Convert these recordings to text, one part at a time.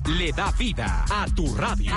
le da vida a tu radio.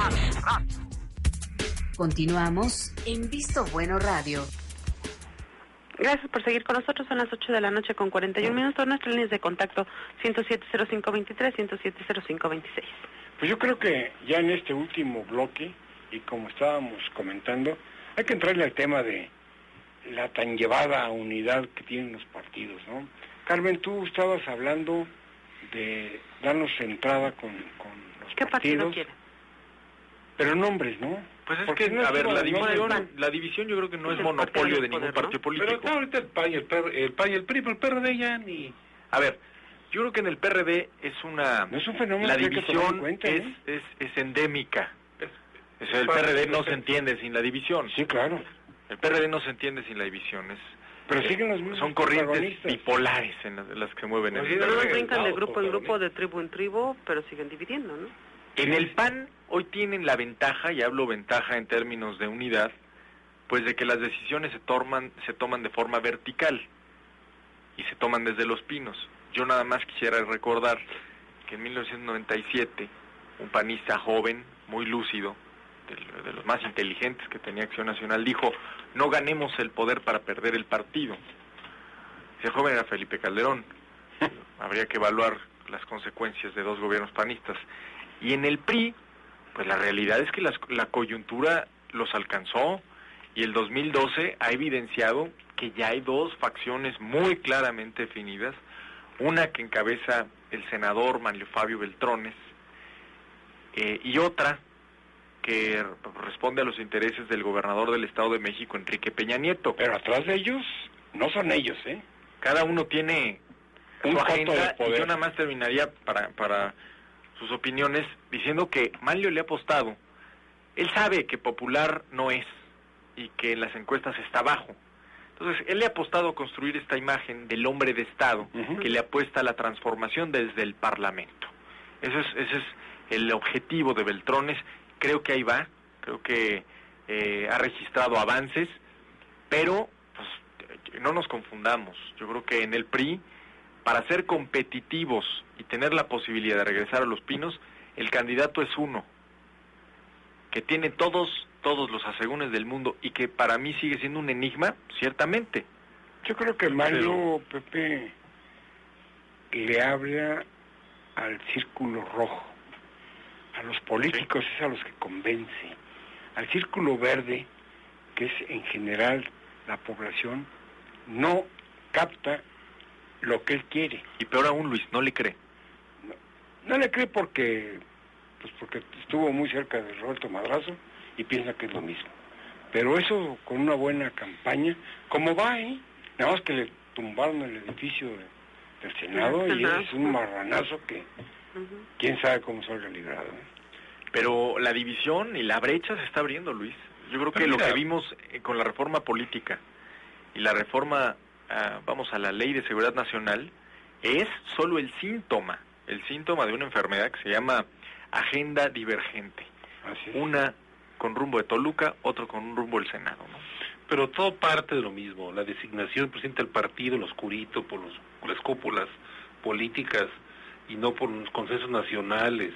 Continuamos en Visto Bueno Radio. Gracias por seguir con nosotros. Son las 8 de la noche con 41 minutos. Nuestras líneas de contacto 107-0523, 107-0526. Pues yo creo que ya en este último bloque, y como estábamos comentando, hay que entrarle al tema de la tan llevada unidad que tienen los partidos, ¿no? Carmen, tú estabas hablando de darnos entrada con los ¿Qué partido partidos, quiere? Pero nombres, ¿no? Pues es Porque que, no a ver, no, la división yo creo que no es el monopolio partido de ningún del poder, partido ¿no? político. Pero está ahorita el PAN y el PRI, pero el PRD ya ni... A ver, yo creo que en el PRD es una... No es un fenómeno la que hay que tomar en división cuenta, ¿no? es endémica. El PRD no se entiende sin la división. Sí, claro. El PRD no se entiende sin la división. Pero siguen los mismos son corrientes protagonistas bipolares en las que mueven el Pues sí, Pero no Pero brincan de no, grupo en pero grupo, de tribu en tribu, pero siguen dividiendo, ¿no? En el PAN hoy tienen la ventaja, y hablo ventaja en términos de unidad, pues de que las decisiones se toman de forma vertical y se toman desde Los Pinos. Yo nada más quisiera recordar que en 1997 un panista joven, muy lúcido, de los más inteligentes que tenía Acción Nacional, dijo: no ganemos el poder para perder el partido. Ese joven era Felipe Calderón. Habría que evaluar las consecuencias de dos gobiernos panistas. Y en el PRI, pues la realidad es que la coyuntura los alcanzó, y el 2012 ha evidenciado que ya hay dos facciones muy claramente definidas, una que encabeza el senador Manlio Fabio Beltrones, y otra que responde a los intereses del gobernador del Estado de México, Enrique Peña Nieto. Pero atrás de ellos, no son ellos, ¿eh? Cada uno tiene Un su coto de agenda, poder. y yo nada más terminaría para sus opiniones diciendo que Manlio le ha apostado. Él sabe que popular no es y que en las encuestas está abajo. Entonces, él le ha apostado a construir esta imagen del hombre de Estado, que le apuesta a la transformación desde el Parlamento. Ese es el objetivo de Beltrones. Creo que ahí va, creo que ha registrado avances, pero pues, no nos confundamos. Yo creo que en el PRI, para ser competitivos y tener la posibilidad de regresar a Los Pinos, el candidato es uno, que tiene todos los asegúnes del mundo, y que para mí sigue siendo un enigma, ciertamente. Yo creo que Mario, Pepe, le habla al círculo rojo. A los políticos es a los que convence. Al círculo verde, que es en general la población, no capta lo que él quiere. Y peor aún, Luis, no le cree. No le cree porque estuvo muy cerca de Roberto Madrazo y piensa que es lo mismo. Pero eso con una buena campaña, como va, nada más que le tumbaron el edificio del Senado y es un marranazo que quién sabe cómo salga librado. Pero la división y la brecha se está abriendo, Luis. Yo creo que lo que vimos con la reforma política y la reforma, a la Ley de Seguridad Nacional, es solo el síntoma de una enfermedad que se llama agenda divergente. Así es. Una con rumbo de Toluca, otro con un rumbo del Senado, ¿no? Pero todo parte de lo mismo, la designación del presidente del partido, el oscurito, por las cúpulas políticas y no por los consensos nacionales,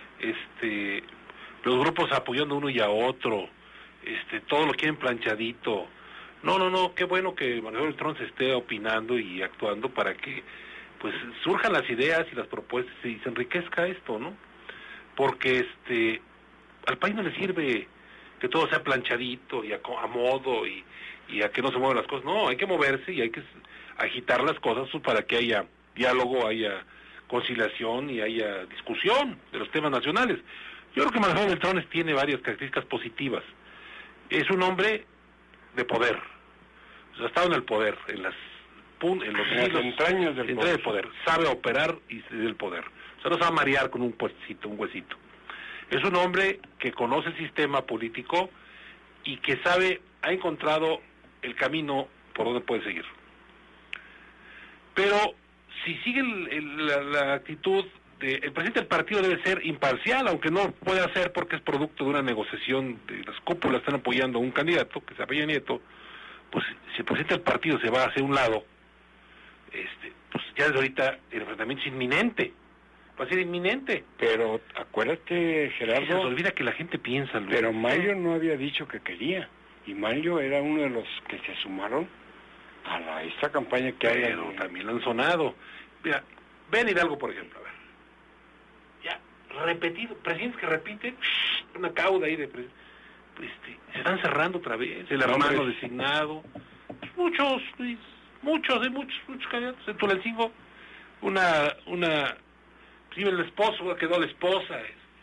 los grupos apoyando a uno y a otro, todo lo quieren planchadito. No, qué bueno que Manuel Beltrán se esté opinando y actuando para que pues surjan las ideas y las propuestas y se enriquezca esto, ¿no? Porque al país no le sirve que todo sea planchadito y a modo y a que no se muevan las cosas. No, hay que moverse y hay que agitar las cosas para que haya diálogo, haya conciliación y haya discusión de los temas nacionales. Yo creo que Manuel Beltrones tiene varias características positivas. Es un hombre de poder. O sea, ha estado en el poder, en las entrañas del poder. Sabe operar y desde el poder. O sea, no se va a marear con un huesito. Es un hombre que conoce el sistema político y que ha encontrado el camino por donde puede seguir. Pero si sigue la actitud el presidente del partido debe ser imparcial, aunque no puede hacer porque es producto de una negociación de las cúpulas, están apoyando a un candidato, que es Peña Nieto, pues si el presidente del partido se va hacia un lado, pues ya desde ahorita el enfrentamiento es inminente, va a ser inminente. Pero acuérdate, Gerardo... Se nos olvida que la gente piensa, Luis. Pero Mario no había dicho que quería. Y Mario era uno de los que se sumaron a esta campaña que hay. Pero también lo han sonado. Mira, ven Hidalgo, por ejemplo, a ver. Ya, repetido, presidentes que repiten, una cauda ahí de presidentes. Se están cerrando otra vez, el hermano designado. Muchos, Luis, muchos candidatos. En Tulancingo, primero el esposo, quedó la esposa,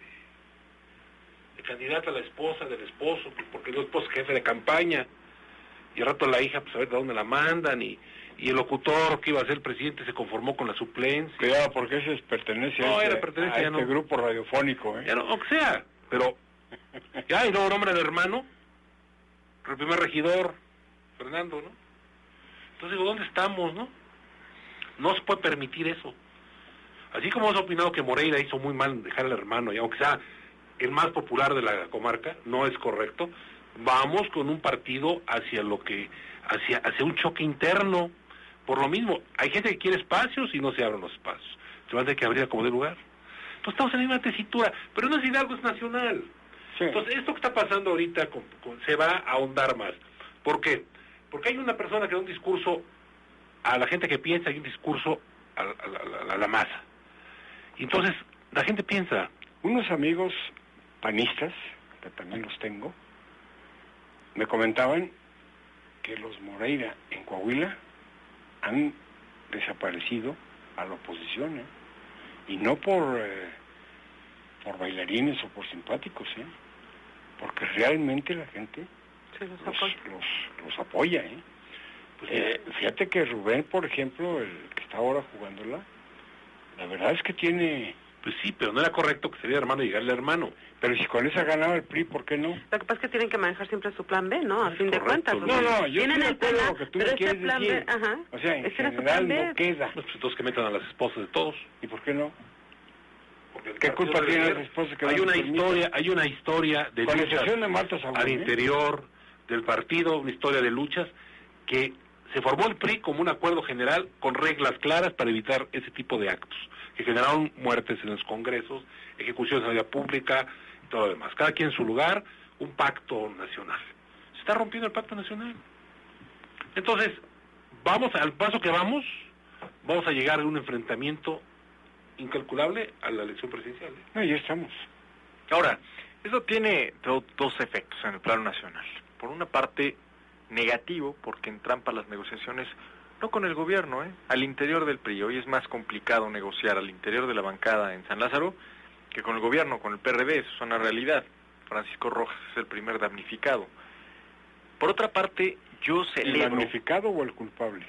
el candidato a la esposa del esposo, porque el esposo es jefe de campaña, y al rato la hija, pues a ver de dónde la mandan, y el locutor que iba a ser presidente se conformó con la suplencia. Cuidado, porque ese pertenece a este grupo radiofónico, Ya no, aunque sea, pero ya, y luego nombra al hermano, el primer regidor, Fernando, ¿no? Entonces digo, ¿dónde estamos, no? No se puede permitir eso. Así como has opinado que Moreira hizo muy mal en dejar al hermano, y aunque sea el más popular de la comarca, no es correcto, vamos con un partido hacia un choque interno. Por lo mismo, hay gente que quiere espacios y no se abren los espacios. Se va a tener que abrir a como de lugar. Entonces estamos en una tesitura, pero no es Hidalgo, es nacional. Sí. Entonces esto que está pasando ahorita se va a ahondar más. ¿Por qué? Porque hay una persona que da un discurso a la gente que piensa y un discurso a la masa. Y entonces la gente piensa. Unos amigos panistas, que también los tengo, me comentaban que los Moreira en Coahuila han desaparecido a la oposición, y no por bailarines o por simpáticos, porque realmente la gente los apoya. Pues, fíjate que Rubén, por ejemplo, el que está ahora jugándola, la verdad es que tiene... Pues sí, pero no era correcto que sería hermano y llegarle hermano. Pero si con esa ganaba el PRI, ¿por qué no? Lo que pasa es que tienen que manejar siempre su plan B, ¿no? A fin de cuentas. No, yo tienen el plan A, lo que tú me quieres plan decir. B, ajá. O sea, en general no queda. Pues entonces que metan a las esposas de todos. ¿Y por qué no? ¿Qué culpa tienen las esposas que hay una historia de luchas de Marta Sagún, al interior del partido, una historia de luchas que se formó el PRI como un acuerdo general con reglas claras para evitar ese tipo de actos, que generaron muertes en los congresos, ejecuciones en la vía pública y todo lo demás. Cada quien en su lugar, un pacto nacional. Se está rompiendo el pacto nacional. Entonces, vamos al paso que vamos a llegar a un enfrentamiento incalculable a la elección presidencial. No, ya estamos. Ahora, eso tiene dos efectos en el plano nacional. Por una parte, negativo, porque entrampa las negociaciones, no con el gobierno, al interior del PRI. Hoy es más complicado negociar al interior de la bancada en San Lázaro que con el gobierno, con el PRD, eso es una realidad. Francisco Rojas es el primer damnificado. Por otra parte, yo celebro... ¿El damnificado o el culpable?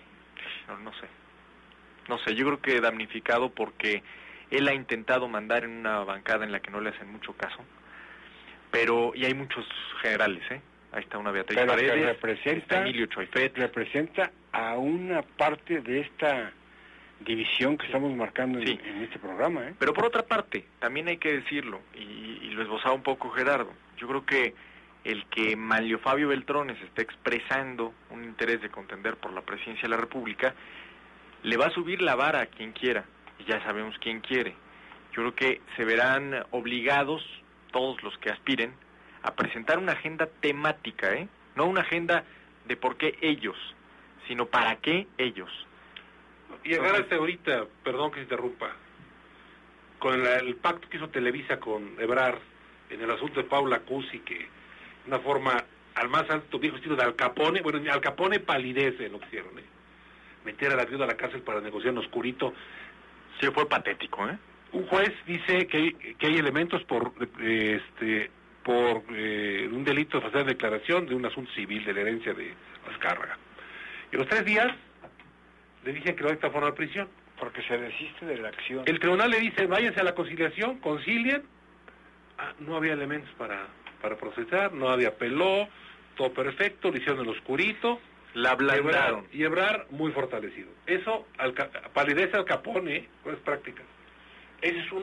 No sé, yo creo que damnificado porque él ha intentado mandar en una bancada en la que no le hacen mucho caso, y hay muchos generales, Ahí está una Beatriz Paredes, está Emilio Choifet. Representa a una parte de esta división que estamos marcando en este programa. Pero por otra parte, también hay que decirlo, y lo esbozaba un poco Gerardo, yo creo que el que Manlio Fabio Beltrones esté expresando un interés de contender por la presidencia de la República, le va a subir la vara a quien quiera, y ya sabemos quién quiere. Yo creo que se verán obligados, todos los que aspiren, a presentar una agenda temática, no una agenda de por qué ellos, sino para qué ellos. Y agárrate ahorita, perdón que interrumpa, con el pacto que hizo Televisa con Ebrard en el asunto de Paula Cusi, que de una forma al más alto viejo estilo de Al Capone, bueno, Al Capone palidece lo que hicieron, meter a la viuda a la cárcel para negociar en oscurito. Sí, fue patético, Un juez dice que hay elementos por un delito de falsedad de declaración de un asunto civil de la herencia de Azcárraga. Y a los 3 días le dicen que no está formado a prisión. Porque se desiste de la acción. El tribunal le dice, váyanse a la conciliación, concilien. No había elementos para procesar, no había apeló, todo perfecto, lo hicieron en el la ablandaron. Y Ebrard muy fortalecido. Eso palidece Al Capone, con las prácticas. Eso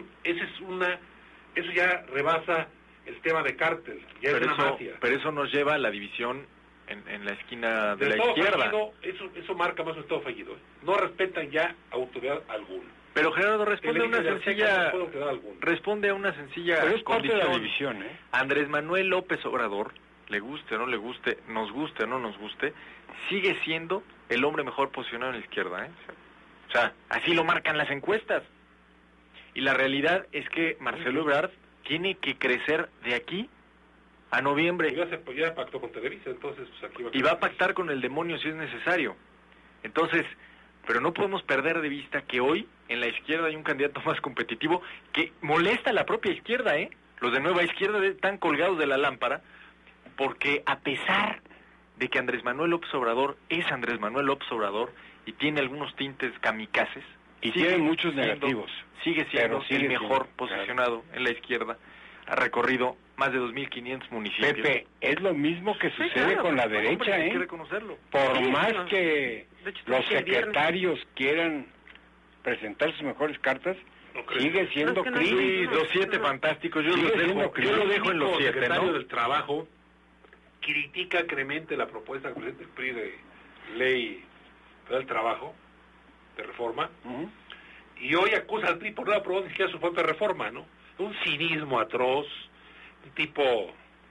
ya rebasa el tema de cártel, ya es una mafia. Pero eso nos lleva a la división en la esquina de la izquierda. Fallido, eso marca más un estado fallido. No respetan ya autoridad alguna. Pero Gerardo responde a una sencilla, Pero es parte de la condición. división, ¿eh? Andrés Manuel López Obrador, le guste o no le guste, nos guste o no nos guste, sigue siendo el hombre mejor posicionado en la izquierda, ¿eh? O sea, así lo marcan las encuestas. Y la realidad es que Marcelo Ebrard tiene que crecer de aquí a noviembre. Ya pactó con Televisa, entonces pues aquí Y va a pactar con el demonio si es necesario. Entonces, pero no podemos perder de vista que hoy en la izquierda hay un candidato más competitivo que molesta a la propia izquierda, ¿eh? Los de Nueva Izquierda están colgados de la lámpara porque a pesar de que Andrés Manuel López Obrador es Andrés Manuel López Obrador y tiene algunos tintes kamikazes, y tiene muchos negativos, sigue siendo pero sigue el mejor siendo, posicionado en la izquierda. Ha recorrido más de 2.500 municipios. Pepe, es lo mismo que sucede con la derecha, hombre, hay que ¿eh? reconocerlo. Por Sí, más bueno. que De hecho, los el viernes. secretarios quieran presentar sus mejores cartas, sigue siendo No, es que no Krill. Sí, los 7 fantásticos, yo Sigue los siendo dejo, Krill. yo lo dejo en los 7, secretario ¿no? del Trabajo critica acremente la propuesta que presenta el PRI de ley del trabajo, de reforma, Ujú. y hoy acusa al PRI por no aprobar ni siquiera su falta de reforma, ¿no? Un cinismo atroz, un tipo,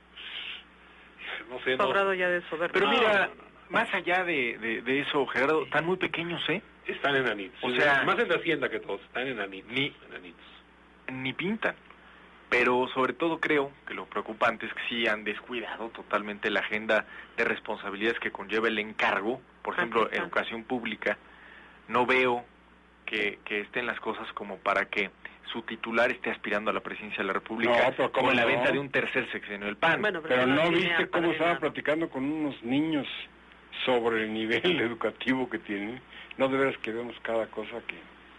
no sé, no, Sobrado ya de soberbia. Pero mira, no. más allá de eso, Gerardo, están muy pequeños, ¿eh? están enanitos. O sea, más en la hacienda que todos, están enanitos. Enanitos. Ni pintan. Pero sobre todo creo que lo preocupante es que sí han descuidado totalmente la agenda de responsabilidades que conlleva el encargo. Por ejemplo, Aquí está. educación pública. No veo que estén las cosas como para que su titular esté aspirando a la presidencia de la República No, pero ¿cómo con la no? venta de un tercer sexenio del PAN. Bueno, Pero no tiene viste al cómo estaba padrino. platicando con unos niños sobre el nivel educativo que tienen. No de veras que vemos cada cosa que...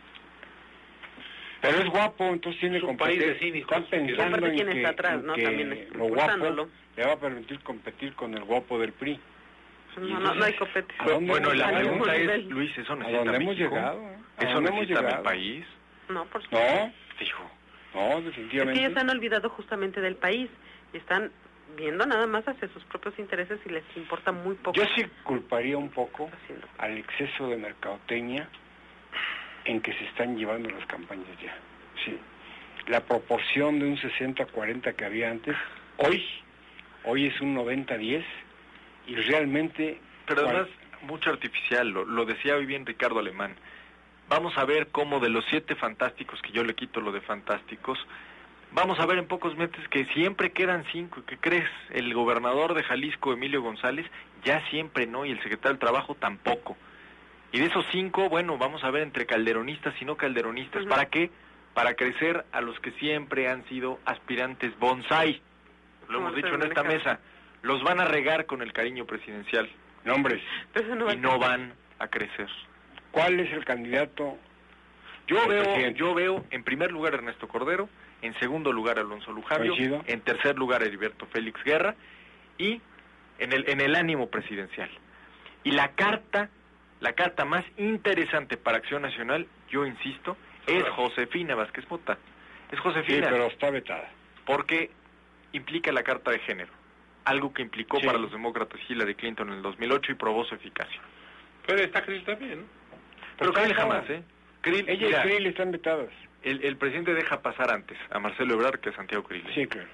Pero es guapo, entonces tiene Es un país de competencia. cínicos. Están Y pensando aparte en quién que, está atrás, en ¿no? que También lo guapo impulsándolo. le va a permitir competir con el guapo del PRI. No hay copete. ¿A dónde Bueno, hemos la llegado? pregunta nivel. es, Luis, ¿eso ¿A necesita dónde hemos México? llegado? ¿A ¿Eso dónde hemos necesita mi llegado? país? No, por supuesto. No, Fijo. no, Es definitivamente. que ellos se han olvidado justamente del país y están viendo nada más hacia sus propios intereses y les importa muy poco. Yo sí culparía un poco Haciendo. al exceso de mercadotecnia en que se están llevando las campañas ya. Sí. La proporción de un 60-40 que había antes, hoy es un 90-10 y realmente... Pero además, mucho artificial, lo decía hoy bien Ricardo Alemán. Vamos a ver cómo de los 7 fantásticos, que yo le quito lo de fantásticos, vamos a ver en pocos meses que siempre quedan 5. ¿Qué crees? El gobernador de Jalisco, Emilio González, ya siempre no, y el secretario del Trabajo tampoco. Y de esos 5, bueno, vamos a ver entre calderonistas y no calderonistas. Ujú. ¿Para qué? Para crecer a los que siempre han sido aspirantes bonsai. Lo Como hemos el dicho en esta Fernando mesa. Los van a regar con el cariño presidencial Nombres. Pero eso no va y a no ser. van a crecer. ¿Cuál es el candidato? Yo presidente. veo en primer lugar a Ernesto Cordero, en segundo lugar a Alonso Lujambio, Coincido. en tercer lugar a Heriberto Félix Guerra y en el ánimo presidencial. Y la carta más interesante para Acción Nacional, yo insisto, es Josefina Vázquez Mota. Es Sí, Josefina pero está vetada. porque implica la carta de género, algo que implicó Sí. para los demócratas Hillary Clinton en el 2008 y probó su eficacia. Pero está Krill también, ¿no? Pero Pero Krill ¿cómo? jamás, ¿eh? Krill, Ella mira, y Krill están vetadas. el presidente deja pasar antes a Marcelo Ebrard que a Santiago Krill. Sí, claro.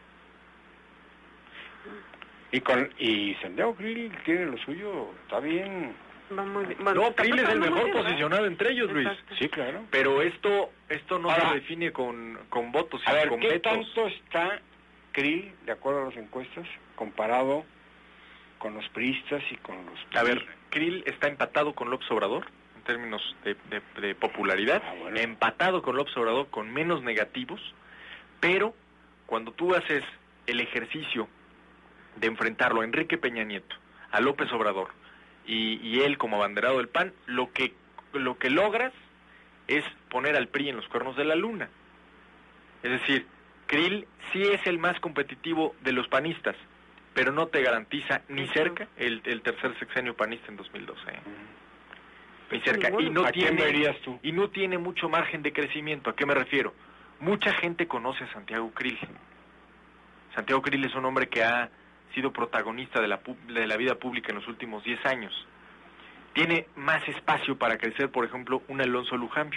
Y Santiago Krill tiene lo suyo, está bien. Va muy bien. Bueno, No, está Krill es el pasando muy mejor bien, ¿verdad? posicionado entre ellos, Luis. Exacto. Sí, claro. Pero esto no Ahora, se define con votos, A sino ver, con ¿qué vetos. tanto está Krill, de acuerdo a las encuestas, comparado con los priistas y con los... A ver, Krill está empatado con López Obrador en términos de popularidad, Ah, bueno. empatado con López Obrador con menos negativos, pero cuando tú haces el ejercicio de enfrentarlo a Enrique Peña Nieto, a López Obrador y él como abanderado del PAN, lo que logras es poner al PRI en los cuernos de la luna. Es decir, Krill sí es el más competitivo de los panistas, pero no te garantiza ni cerca el tercer sexenio panista en 2012. Ni cerca. Y no ¿A quién tiene, verías tú? y no tiene mucho margen de crecimiento. ¿A qué me refiero? Mucha gente conoce a Santiago Krill. Santiago Krill es un hombre que ha sido protagonista de la vida pública en los últimos 10 años. Tiene más espacio para crecer, por ejemplo, un Alonso Lujambio.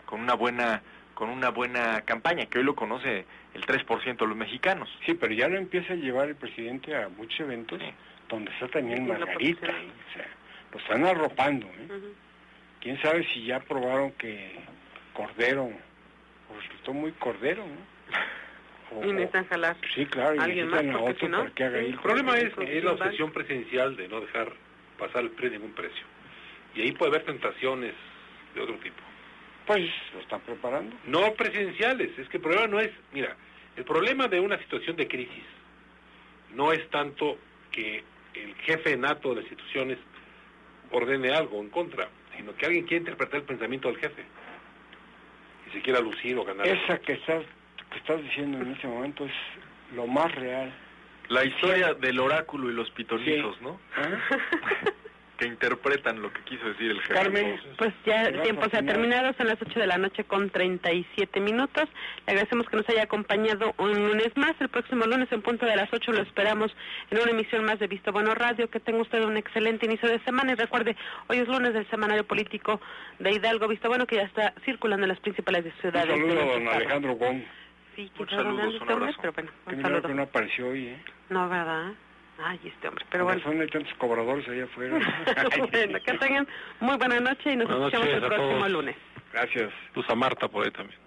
con una buena campaña, que hoy lo conoce el 3% de los mexicanos. Sí, pero ya lo empieza a llevar el presidente a muchos eventos donde está también Margarita, o sea, lo están arropando, quién sabe si ya probaron que Cordero resultó muy Cordero, ¿no? Y necesitan jalar. Sí, claro, y necesitan a otro para que haga el problema es la obsesión presidencial de no dejar pasar el precio ningún precio, y ahí puede haber tentaciones de otro tipo. Pues lo están preparando. No presidenciales, es que el problema no es, mira, el problema de una situación de crisis no es tanto que el jefe nato de las instituciones ordene algo en contra, sino que alguien quiere interpretar el pensamiento del jefe y se quiera lucir o ganar. Esa que estás diciendo en ese momento es lo más real. La historia del oráculo y los pitonisos, sí. ¿no? Que interpretan lo que quiso decir el jefe. Carmen, pues ya el tiempo se ha terminado, son las 8 de la noche con 37 minutos. Le agradecemos que nos haya acompañado un lunes más. El próximo lunes en punto de las 8 lo esperamos en una emisión más de Visto Bueno Radio. Que tenga usted un excelente inicio de semana y recuerde, hoy es lunes del semanario político de Hidalgo Visto Bueno, que ya está circulando en las principales ciudades. Un saludo a don Alejandro Gón. Sí, un saludo, un abrazo. Pero bueno, un saludo. Que no apareció hoy, No, ¿verdad? Ay, este hombre, pero bueno. Hay tantos cobradores allá afuera. Bueno, que tengan muy buena noche y nos escuchamos el próximo lunes. Gracias. Luz a Marta por ahí también.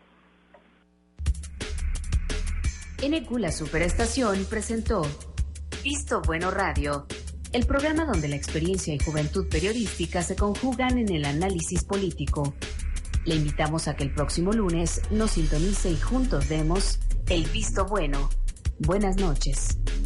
NQ La Superestación presentó Visto Bueno Radio, el programa donde la experiencia y juventud periodística se conjugan en el análisis político. Le invitamos a que el próximo lunes nos sintonice y juntos demos el Visto Bueno. Buenas noches.